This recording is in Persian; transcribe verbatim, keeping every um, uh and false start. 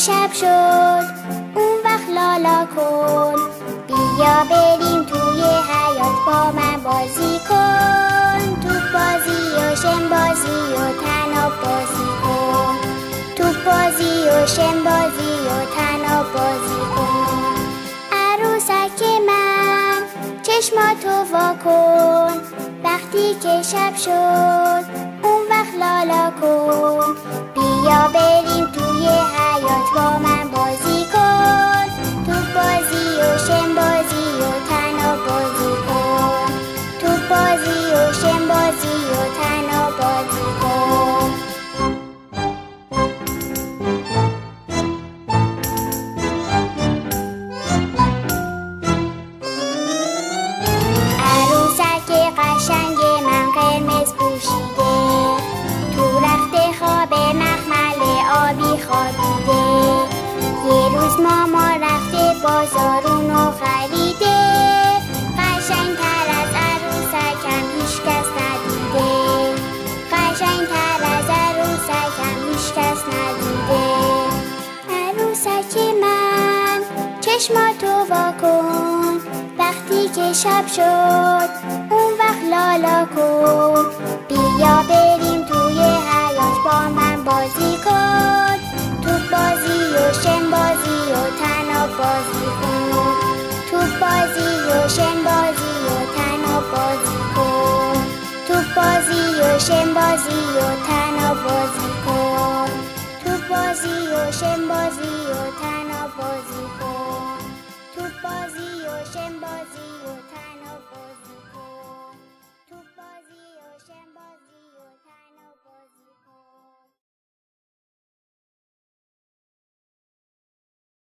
شب شد اون وقت لالا کن، بیا بریم توی حیاط با من بازی کن. توپ بازی و شن بازی و طناب بازی کن، توپ بازی و شن بازی و طناب بازی کن. عروسک من چشماتو وا کن، وقتی که شب شد اون وقت لالا کن، بیا بریم توی حیاط با من بازی کن. توپ بازی و شن بازی و طناب بازی کن، توپ بازی و شن بازی و طناب بازی کن. عروسک قشنگ من قرمز پوشیده، تو رخت خواب مخمل آبی خوابیده. یه روز ماما رفته بازارونو خریده، قشنگ تر از عروسکم هیچ کس ندیده، قشنگ تر از عروسکم هیچ کس ندیده. عروسک من چشماتو وا کن، وقتی که شب شد اون وقت لالا کن، بیا بریم توی حیاط با من بازی کن. توپ بازی و شن بازی و طناب بازی کن، توپ بازی و شن بازی و طناب بازی کن، توپ بازی و شن بازی و طناب بازی کن، توپ بازی و شن بازی و طناب بازی کن، توپ بازی و شن بازی و